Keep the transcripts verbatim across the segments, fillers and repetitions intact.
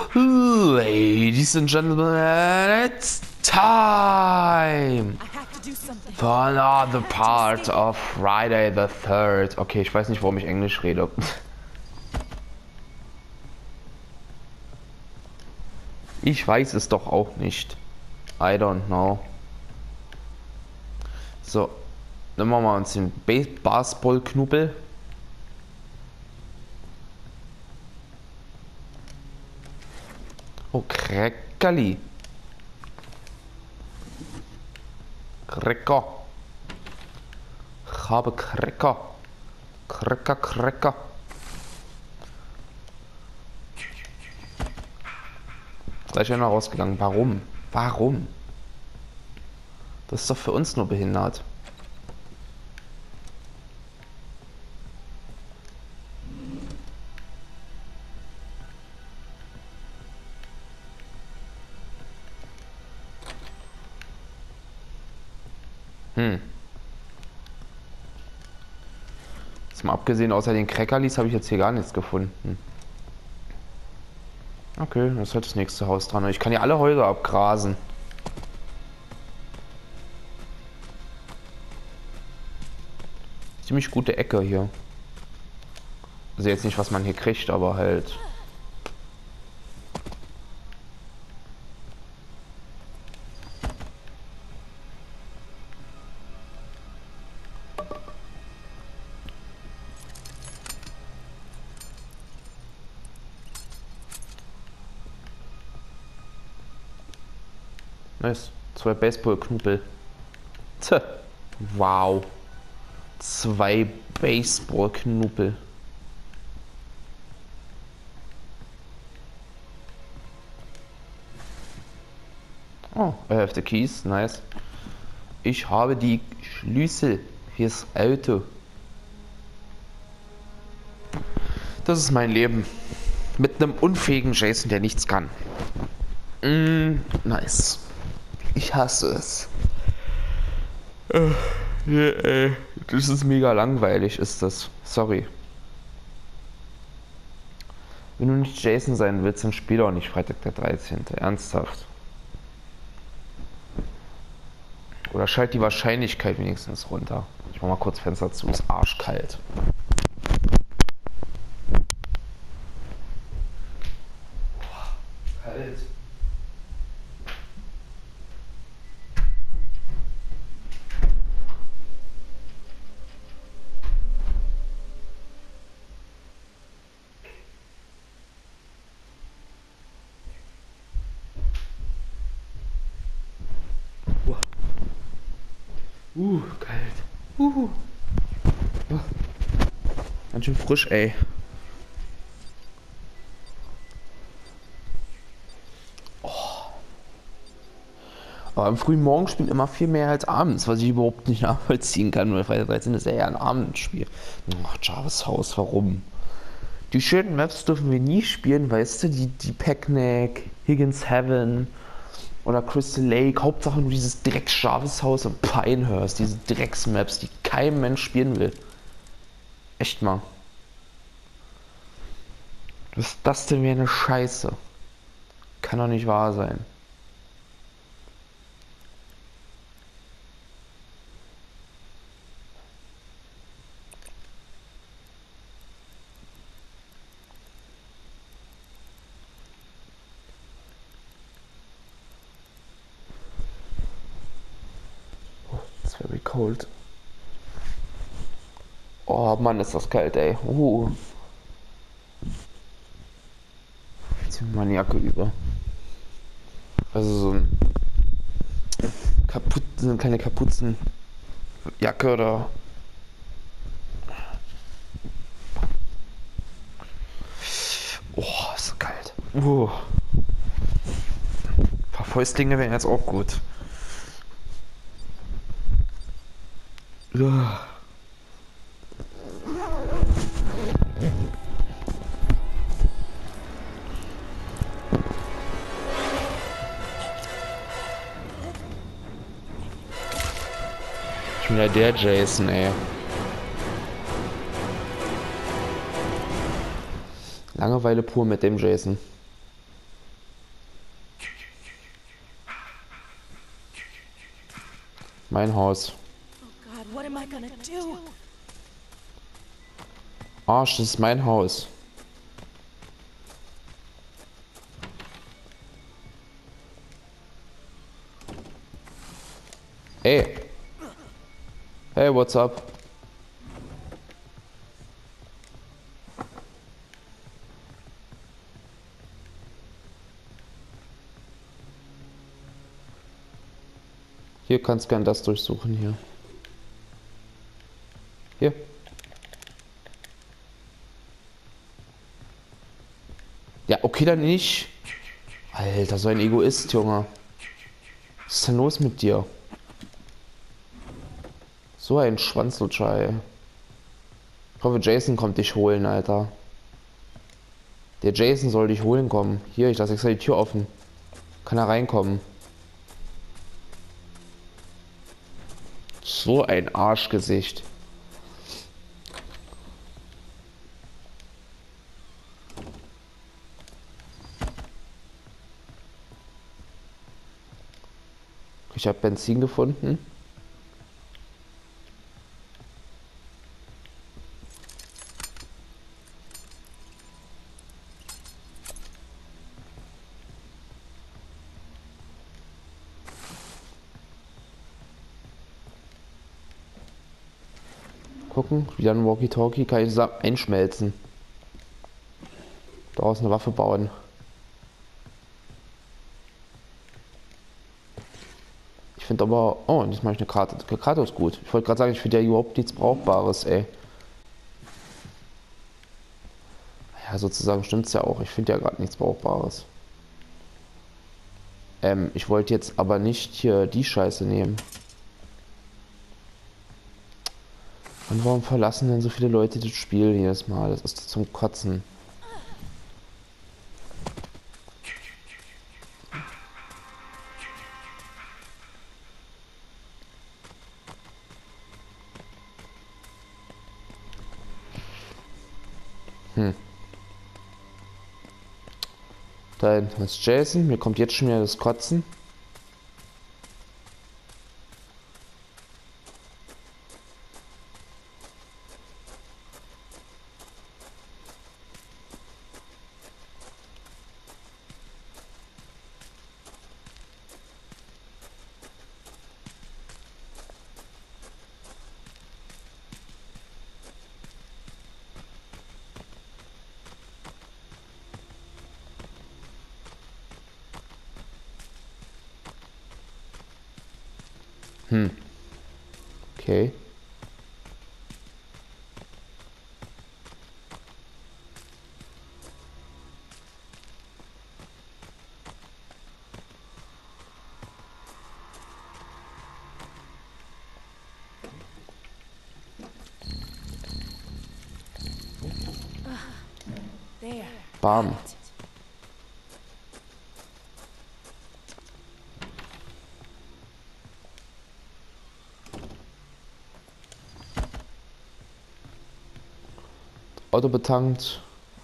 Ladies and gentlemen, it's time for another part of Friday the third. Okay, ich weiß nicht, warum ich Englisch rede. Ich weiß es doch auch nicht. I don't know. So, dann machen wir uns den Baseball-Knubbel. Oh, Kreckerli. Cracker. Ich habe Cracker. Cracker, Cracker. Gleich einer rausgegangen. Warum? Warum? Das ist doch für uns nur behindert. Hm. Jetzt mal abgesehen, außer den Crackerlis habe ich jetzt hier gar nichts gefunden. Okay, das ist halt das nächste Haus dran. Ich kann ja alle Häuser abgrasen. Ziemlich gute Ecke hier. Also jetzt nicht, was man hier kriegt, aber halt. Nice. Zwei Baseball-Knubbel. Tja. Wow. Zwei Baseball-Knubbel. Oh, I have the keys. Nice. Ich habe die Schlüssel fürs Auto. Das ist mein Leben. Mit einem unfähigen Jason, der nichts kann. Mm, nice. Ich hasse es. Uh, yeah, das ist mega langweilig, ist das. Sorry. Wenn du nicht Jason sein willst, dann spiel auch nicht Freitag der dreizehnte Ernsthaft. Oder schalt die Wahrscheinlichkeit wenigstens runter. Ich mach mal kurz Fenster zu, ist arschkalt. Kalt. Uh, kalt. Uh. Oh. Ganz schön frisch, ey. Oh. Aber am frühen Morgen spielt immer viel mehr als abends, was ich überhaupt nicht nachvollziehen kann, weil Freitag der dreizehnte ist ja eher ein Abendspiel. Ach, Jarvis Haus, warum? Die schönen Maps dürfen wir nie spielen, weißt du, die, die Packneck, Higgins Heaven oder Crystal Lake, Hauptsache nur dieses Drecks Jarvis Haus und Pinehurst, diese Drecksmaps, die kein Mensch spielen will. Echt mal. Was ist das denn wie eine Scheiße? Kann doch nicht wahr sein. It's very cold. Oh Mann, ist das kalt, ey. Uh. Ich zieh mir meine Jacke über. Also so ein Kaput, so eine kleine Kapuzenjacke oder. Oh, ist kalt. Uh. Ein paar Fäustlinge wären jetzt auch gut. Ja. Schon wieder der Jason, ey. Langeweile pur mit dem Jason. Mein Haus. Oh God, what am I gonna do? Arsch, das ist mein Haus. Ey. Hey, what's up? Hier kannst du gern das durchsuchen hier. Hier. Ja, okay, dann nicht. Alter, so ein Egoist, Junge. Was ist denn los mit dir? So ein Schwanzlutscher, ey. Ich hoffe, Jason kommt dich holen, Alter. Der Jason soll dich holen kommen. Hier, ich lasse extra die Tür offen. Kann er reinkommen. So ein Arschgesicht. Ich habe Benzin gefunden. Gucken, wieder ein Walkie-Talkie, kann ich zusammen einschmelzen. Daraus eine Waffe bauen. Ich finde aber, oh, und jetzt mache ich eine Karte. Die Karte ist gut. Ich wollte gerade sagen, ich finde ja überhaupt nichts Brauchbares, ey. Ja, sozusagen stimmt's ja auch. Ich finde ja gerade nichts Brauchbares. Ähm, ich wollte jetzt aber nicht hier die Scheiße nehmen. Und warum verlassen denn so viele Leute das Spiel jedes Mal? Das ist zum Kotzen. Hm. Da hinten ist Jason. Mir kommt jetzt schon wieder das Kotzen. Hm. Okay. There. Bam. Auto betankt.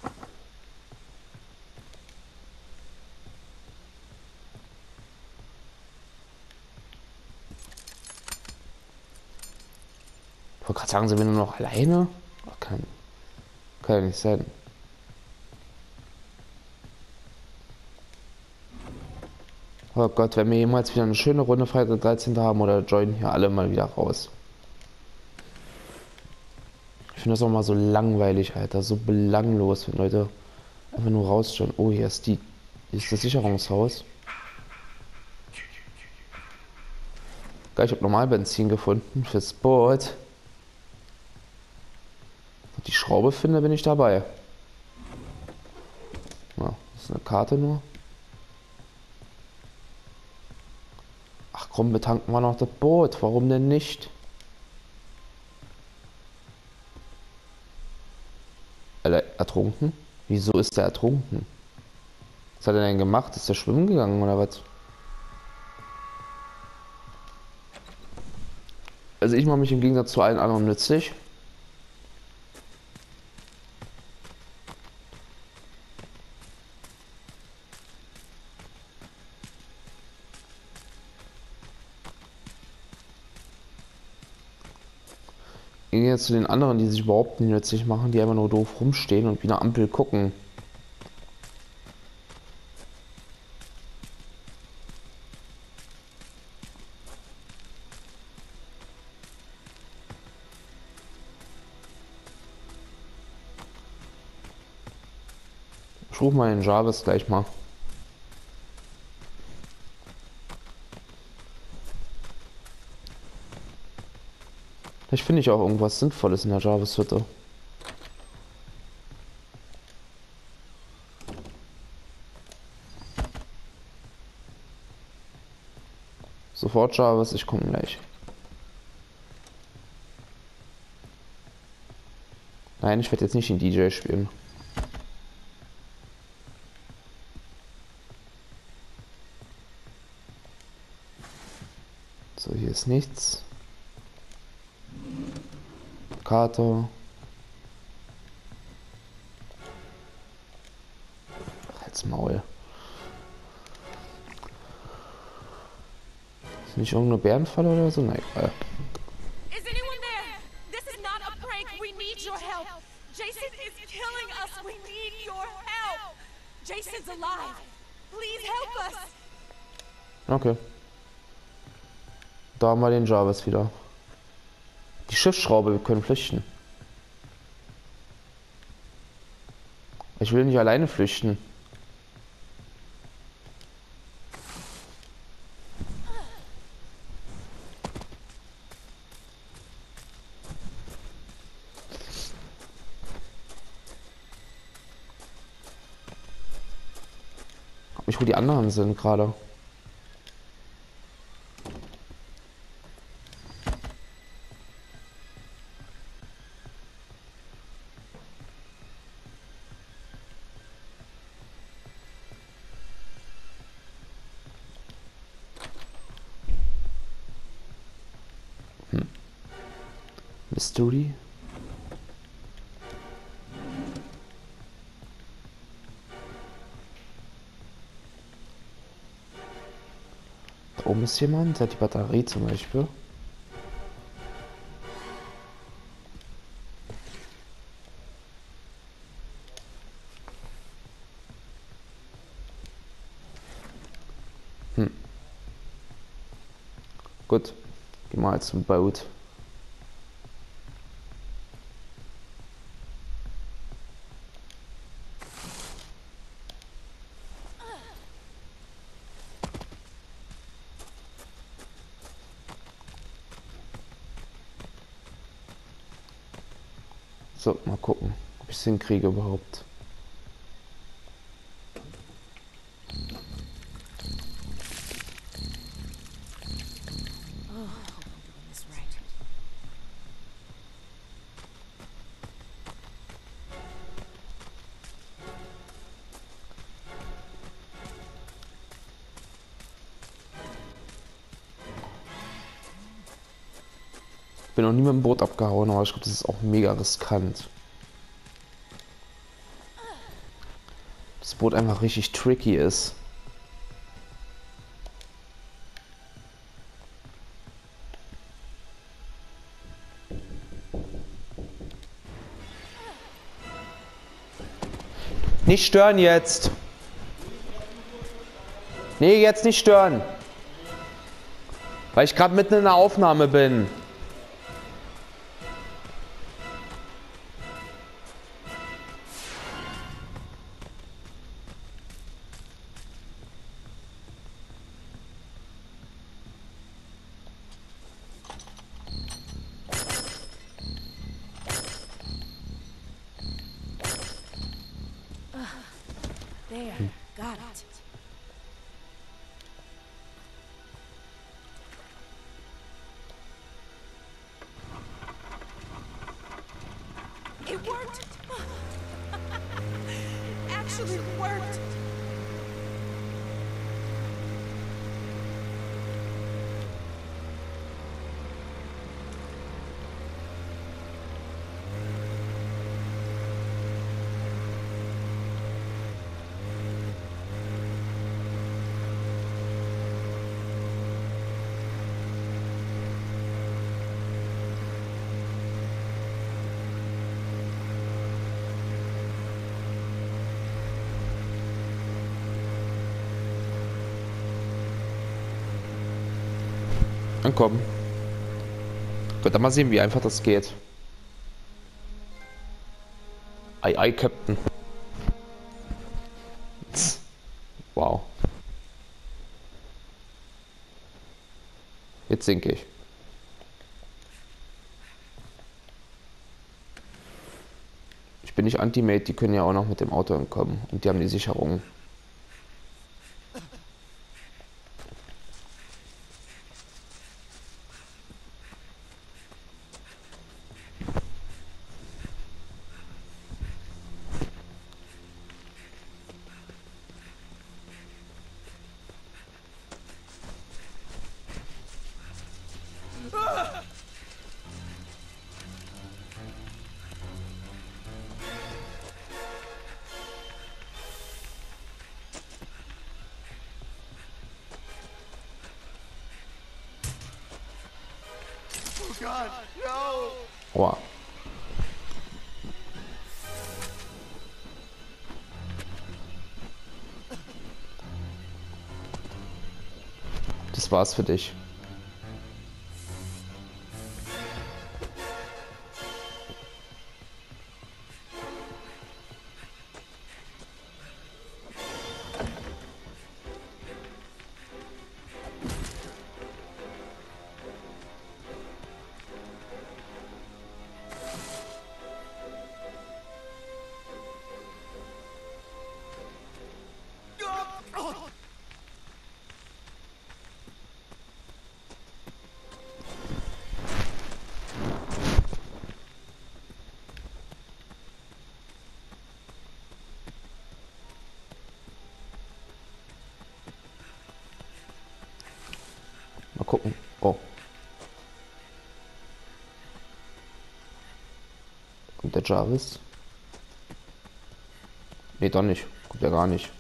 Ich wollte gerade sagen, sind wir nur noch alleine? Kann, kann ja nicht sein. Oh Gott, wenn wir jemals wieder eine schöne Runde Freitag dreizehn haben oder joinen hier alle mal wieder raus. Ich finde das auch mal so langweilig, Alter. So belanglos, wenn Leute einfach nur rausschauen. Oh, hier ist die. Hier ist das Sicherungshaus. Geil, ich habe normal Benzin gefunden fürs Boot. Und die Schraube finde, bin ich dabei. Ja, das ist eine Karte nur. Ach komm, betanken wir noch das Boot. Warum denn nicht? Alter, ertrunken? Wieso ist der ertrunken? Was hat er denn gemacht? Ist der schwimmen gegangen oder was? Also ich mache mich im Gegensatz zu allen anderen nützlich. Gegensatz zu den anderen, die sich überhaupt nicht nützlich machen, die einfach nur doof rumstehen und wie eine Ampel gucken. Ich rufe mal den Jarvis gleich mal. Vielleicht finde ich auch irgendwas Sinnvolles in der Jarvis-Hütte. Sofort Jarvis, ich komme gleich. Nein, ich werde jetzt nicht den D J spielen. So, hier ist nichts. Karte. Halt's Maul. Ist nicht irgendeine Bärenfalle oder so? Nein, egal. Is anyone there? This is not a prank. We need your help. Jason is killing us. We need your help. Jason's alive. Please help us. Okay. Da haben wir den Jarvis wieder. Die Schiffsschraube, wir können flüchten. Ich will nicht alleine flüchten. Ich, wo die anderen sind gerade. Hm. Mystery. Da oben ist jemand, der hat die Batterie zum Beispiel. Hm. Gut, geh mal zum Boot. So, mal gucken, ob ich es hinkriege überhaupt. Bin noch nie mit dem Boot abgehauen, aber ich glaube, das ist auch mega riskant. Das Boot einfach richtig tricky ist. Nicht stören jetzt! Nee, jetzt nicht stören! Weil ich gerade mitten in der Aufnahme bin. There. Got it. It worked! It actually worked! Ankommen. Könnt ihr mal sehen, wie einfach das geht. Ei, ei, Captain. Wow. Jetzt sinke ich. Ich bin nicht Anti-Mate, die können ja auch noch mit dem Auto entkommen. Und die haben die Sicherung. God, no! Aua. Das war's für dich. Mal gucken. Oh. Kommt der Jarvis? Nee, doch nicht. Kommt ja gar nicht.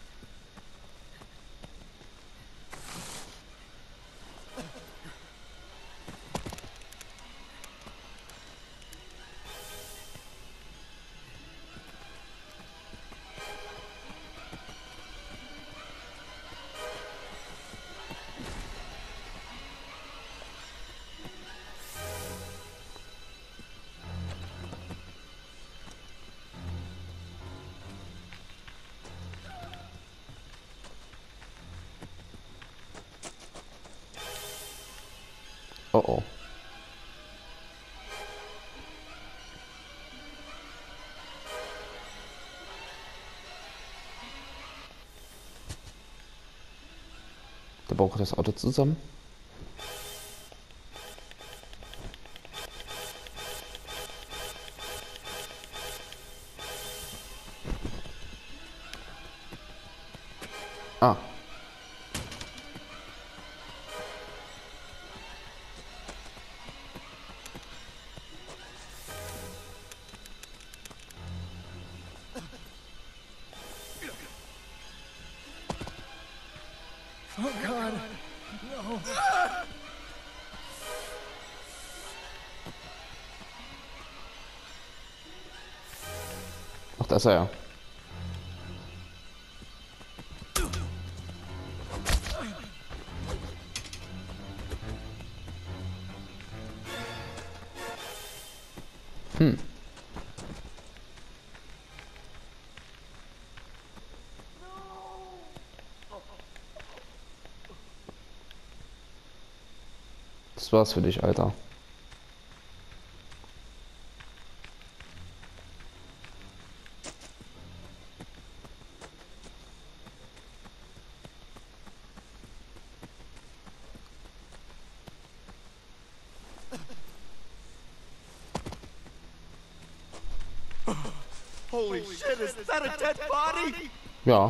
Oh oh. Da braucht das Auto zusammen. Ah. Oh God, no. Ach, da ist er ja. Hm. Das war's für dich, Alter. Holy shit, is that a dead body? Ja.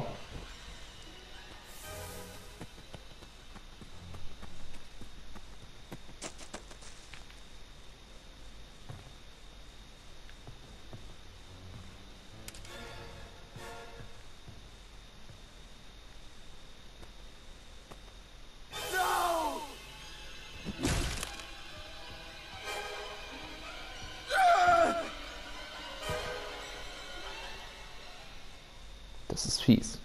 No! Das ist fies.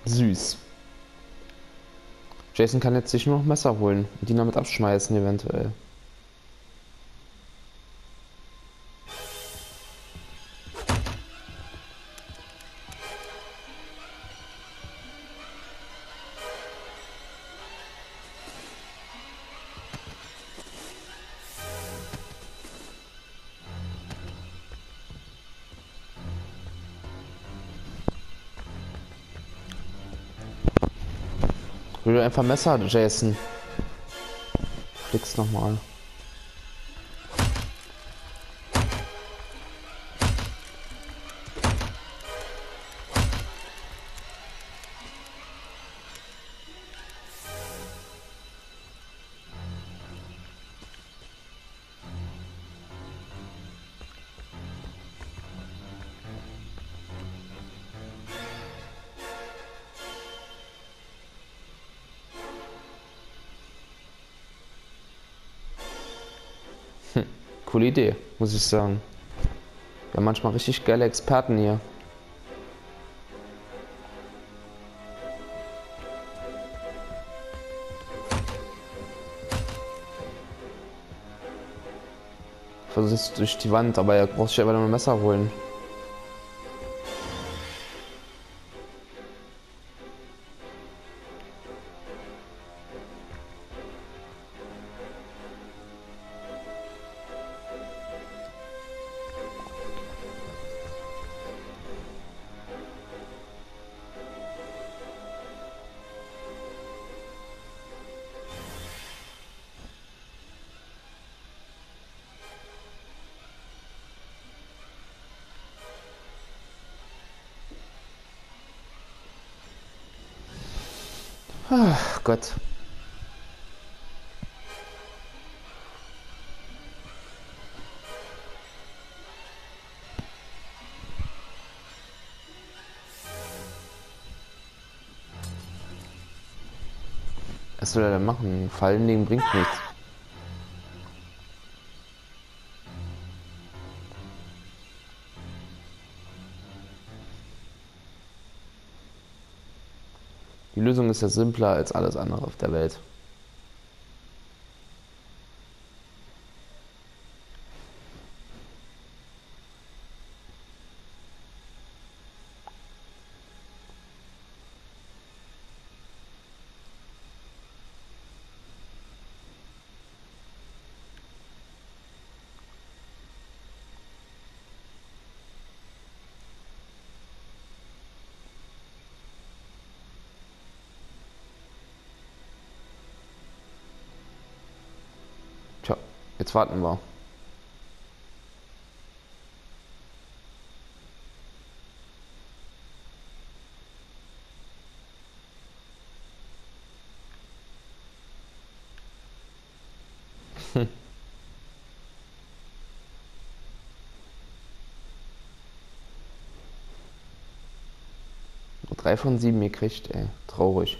Süß. Jason kann jetzt sich nur noch Messer holen und die damit abschmeißen eventuell. Hol dir einfach Messer, Jason. Flick's nochmal. Coole Idee, muss ich sagen. Wir haben manchmal richtig geile Experten hier. Versuchst durch die Wand, aber er braucht sich einfach nur ein Messer holen. Ach Gott. Was soll er denn machen? Fallen legen bringt nichts. Die Lösung ist ja simpler als alles andere auf der Welt. Tja, jetzt warten wir. Hm. Drei von sieben gekriegt, ey. Traurig.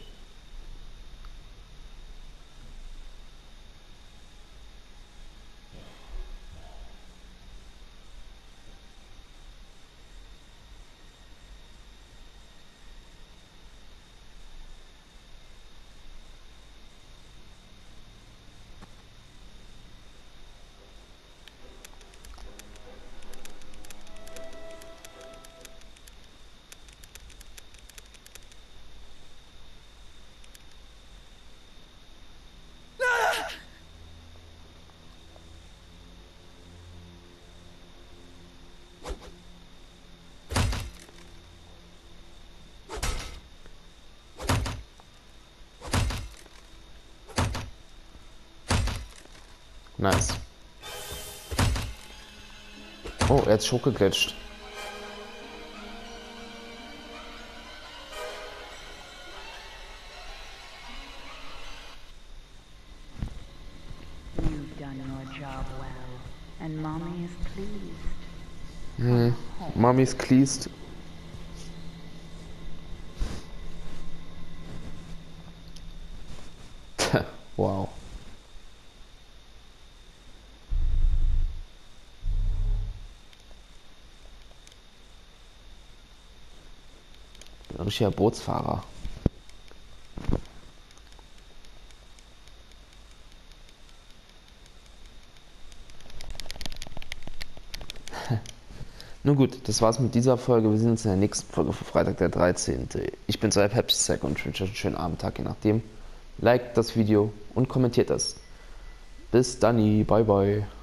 Nice. Oh, er hat Schock geglitscht. You've done your job well, and Mommy is pleased. Hm. Mommy's pleased. Wow. Ein richtiger Bootsfahrer. Nun gut, das war's mit dieser Folge. Wir sehen uns in der nächsten Folge für Freitag, der dreizehnte Ich bin Sai Pepsi und wünsche euch einen schönen Abend, Tag, je nachdem. Liked das Video und kommentiert das. Bis dann, bye bye.